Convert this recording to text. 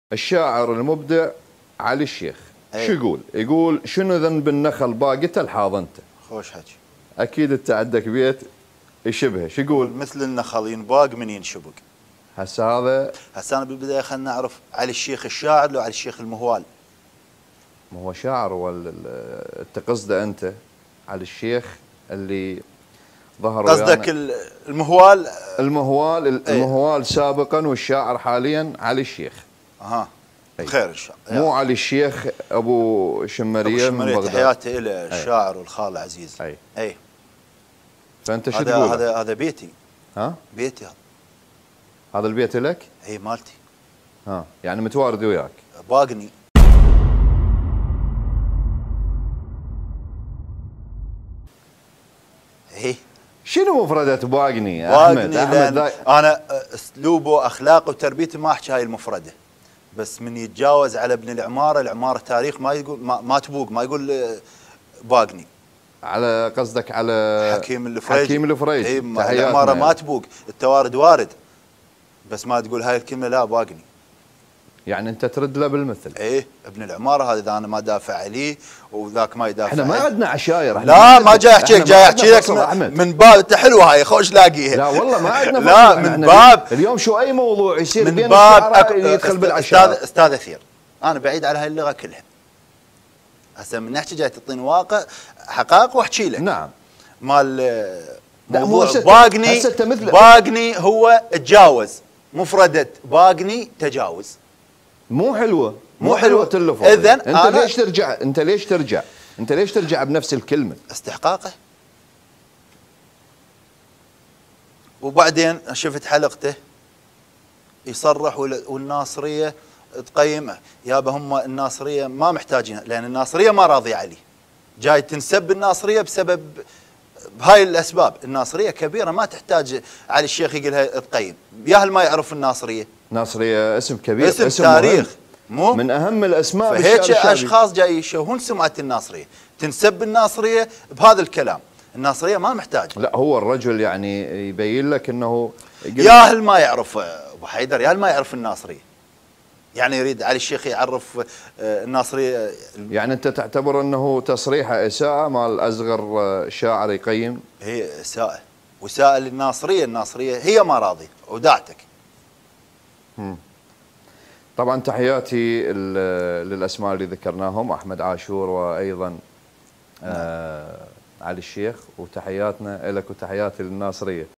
الشاعر المبدع علي الشيخ شو يقول؟ يقول شنو ذنب النخل باقته الحاضنته. خوش حكي. اكيد انت عندك بيت يشبهه، شو يقول؟ مثل النخل ينباق من ينشبق. هسه انا بالبدايه خلينا نعرف علي الشيخ الشاعر لو علي الشيخ المهوال. ما هو شاعر انت قصده انت علي الشيخ اللي ظهر قصدك المهوال؟ المهوال سابقا والشاعر حاليا علي الشيخ. اها بخير ان شاء الله. مو علي الشيخ ابو شمريه من بغداد. تحياتي له الشاعر والخال العزيز. اي فانت شو تقول؟ هذا بيتي. ها؟ بيتي هذا البيت لك؟ اي مالتي. يعني متوارد وياك. باقني. شنو مفردة باقني يا احمد؟ انا اسلوبه واخلاقه وتربيته ما احكي هاي المفردة، بس من يتجاوز على ابن العمارة تاريخ ما يقول ما تبوق، ما يقول باقني. على قصدك على حكيم الفريج. حكيم الفريج. اي العمارة ما تبوق، التوارد وارد، بس ما تقول هاي الكلمة لا باقني. يعني انت ترد له بالمثل. ايه ابن العمارة هذا اذا انا ما دافع عليه وذاك ما يدافع. احنا ما عندنا عشاير. لا ما جاي احكيك، جاي احكي لك من باب. انت حلوه هاي، خوش لاقيها. لا والله ما عندنا. لا من باب اليوم شو اي موضوع يصير من بين باب يدخل بالعشاير. استاذ اثير، انا بعيد على هاي اللغه كلها. هسه من نحكي جاي تعطيني واقع حقائق واحكي لك. نعم. مال موضوع باقني هو تجاوز. مفردة باقني تجاوز. مو حلوه. اللفظ. اذن انت ليش ترجع بنفس الكلمه؟ استحقاقه. وبعدين شفت حلقته يصرح والناصريه تقيمه. يابا هم الناصريه ما محتاجين، لان الناصريه ما راضيه عليه. جاي تنسب الناصريه بسبب بهاي الاسباب. الناصريه كبيره ما تحتاج علي الشيخ يقولها تقيم. ياهل ما يعرف الناصريه. ناصريه اسم كبير، اسم تاريخ، مو من اهم الاسماء. فهيك اشخاص جاي يشوهون سمعه الناصريه، تنسب الناصريه بهذا الكلام. الناصريه ما محتاج. لا هو الرجل يعني يبين لك انه ياهل ما يعرف ابو حيدر، ياهل ما يعرف الناصريه. يعني يريد علي الشيخ يعرف الناصريه. يعني انت تعتبر انه تصريحه اساءه مال اصغر شاعر يقيم؟ هي اساءه، واساءه للناصريه. الناصريه هي ما راضيه ودعتك. طبعا تحياتي للاسماء اللي ذكرناهم، احمد عاشور وايضا علي الشيخ، وتحياتنا لك وتحياتي للناصريه.